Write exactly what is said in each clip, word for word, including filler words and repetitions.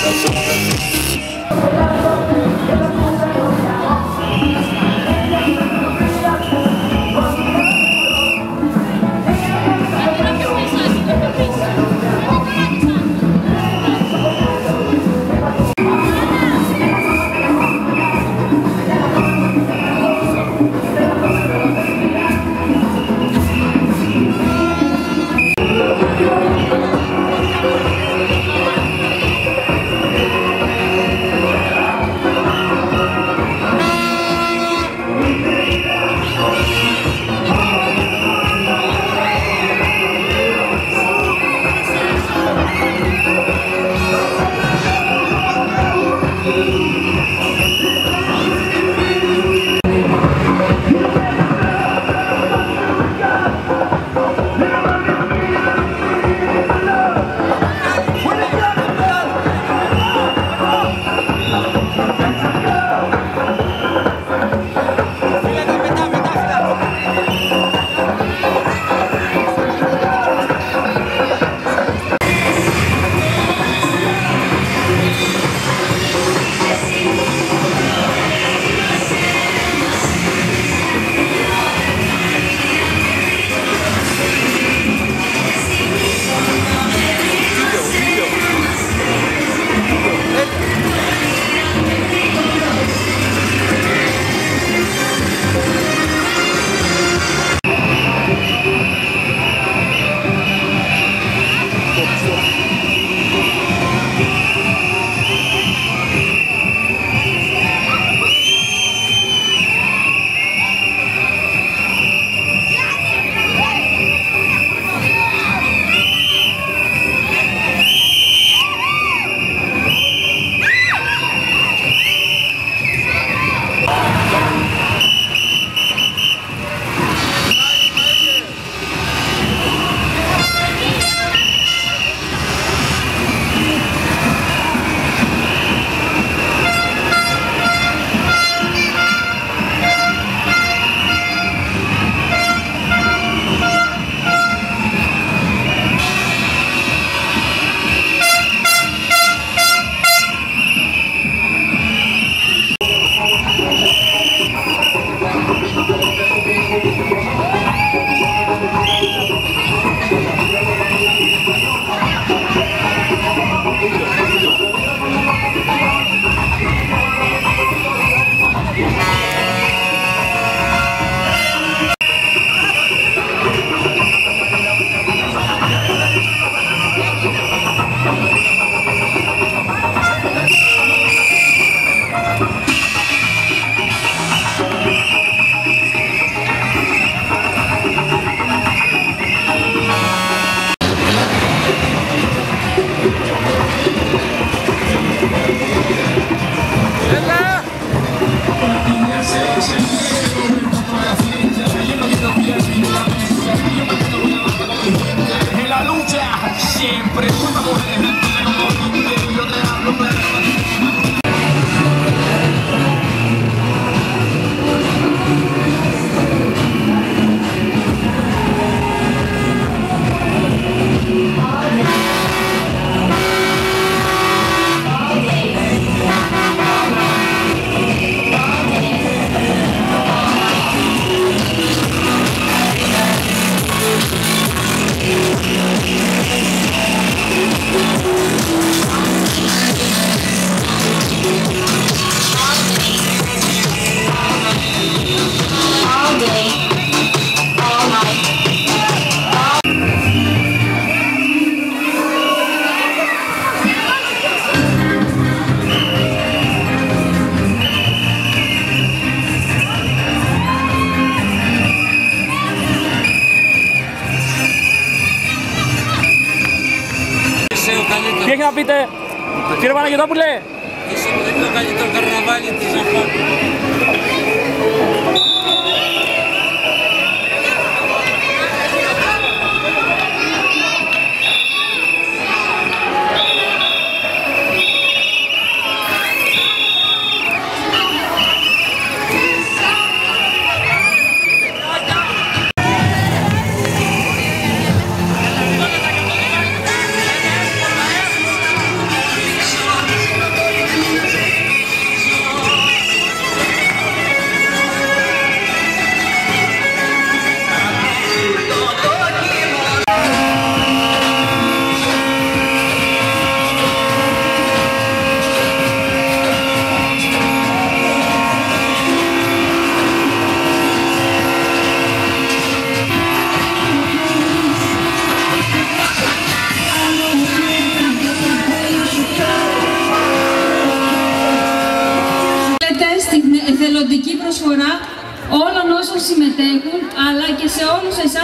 Τι έχει να πείτε, κύριε Παναγιωτόπουλε? Είσαι το καλύτερο καρναβάλι της Ζαχάρου.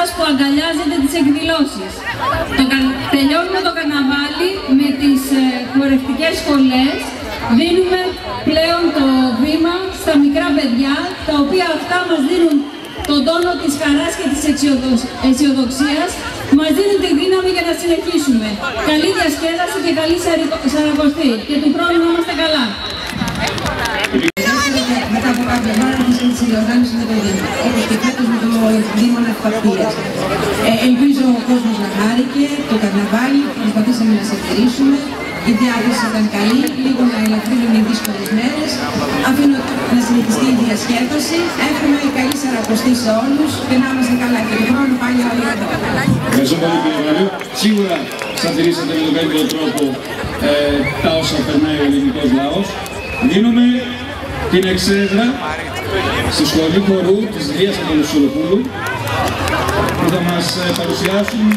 σας που αγκαλιάζετε τις εκδηλώσεις. Το κα... Τελειώνουμε το καρναβάλι με τις ε, χορευτικές σχολές. Δίνουμε πλέον το βήμα στα μικρά παιδιά, τα οποία αυτά μας δίνουν τον τόνο της χαράς και της αισιοδοξίας, μας δίνουν τη δύναμη για να συνεχίσουμε. Καλή διασκέδαση και καλή σαρακοστή. Και του χρόνου να είμαστε καλά. Μετά από κάποια μέρα άρχισε τη διοργάνωση με το Δήμο, όπως και φέτος με το Δήμο Ναυπακτίας. Ε, ελπίζω ο κόσμος να χάρηκε, το καρναβάλι, προσπαθήσαμε να σε τηρήσουμε, η διάθεση ήταν καλή, λίγο να ελαφρύνουν οι δύσκολες μέρες, αφήνω να συνεχιστεί η διασκέδαση, εύχομαι καλή σαρακοστή σε όλους και να είμαστε καλά και τον χρόνο πάλι όλοι εδώ. Ευχαριστώ πολύ κύριε Βαρίου. Σίγουρα σατηρήσατε με τον καλύτερο τρόπο ε, τα όσα περνάει ο ελληνικός λαός. Δίνουμε την εξέδρα στη σχολή χορού της Λίας Αντωνοσολοπούλου που θα μας παρουσιάσουν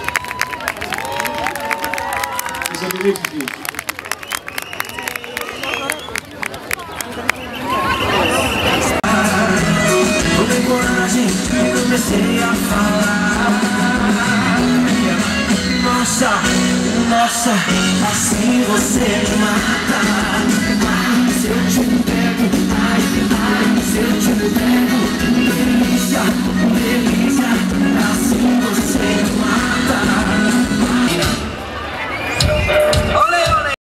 τις επιδείξεις τους. Nossa, nossa, assim você me mata. Se eu te pego, ai, ai, se eu te pego, delícia, delícia, assim você me mata.